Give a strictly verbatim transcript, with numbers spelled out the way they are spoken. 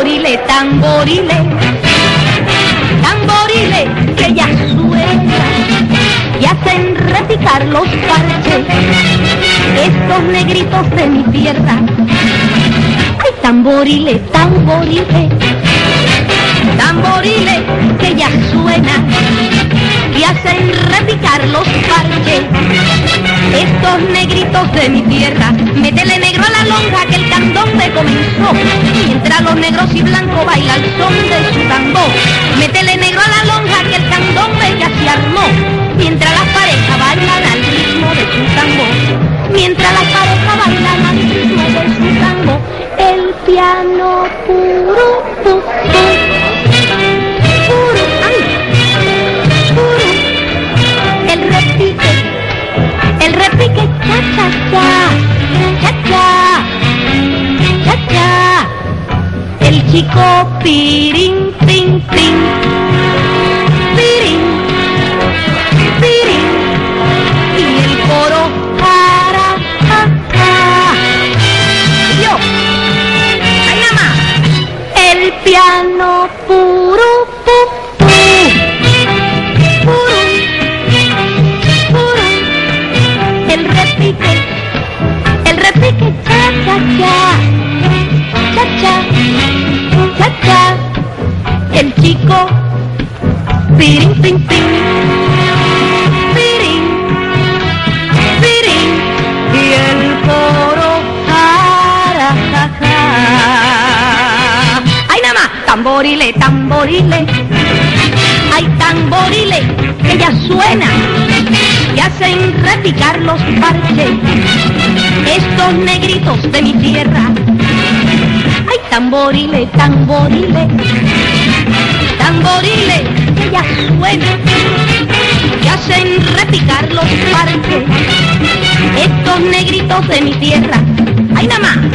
Tamborile, tamborile, tamborile que ya suenan y hacen repicar los parches, estos negritos de mi tierra. Ay, tamborile, tamborile, tamborile que ya suenan y hacen repicar los parches, estos negritos de mi tierra. Métele negro a la lonja que el candombe comenzó, mientras los negros y blancos bailan al son de su tambor. Métele negro a la lonja que el candombe ya se armó, mientras las parejas bailan al ritmo de su tambor. Mientras las parejas bailan al ritmo de su tambor, el piano puro, puro, puro, ay, puro, el repique, el repique, cha, cha, cha, cha, cha, cha, cha, el chico pirín, pin, pin, pirín, pirín, y el coro para, ja, ja. Yo, ay nada más, el piano puro, pu, pu, puro, puro, el repique, el repique, cha, cha, cha, cha, cha, cha, cha, el chico, pirín, pin, pin, pirín, pirín, y el coro, jara, ja, ja. Ay, nada más, tamborile, tamborile, ay, tamborile, que ya suenan y hacen repicar los parches, estos negritos de mi tierra. Ay, tamborile, tamborile, tamborile, que ya suenan y hacen repicar los parches, estos negritos de mi tierra. Ay, nada más.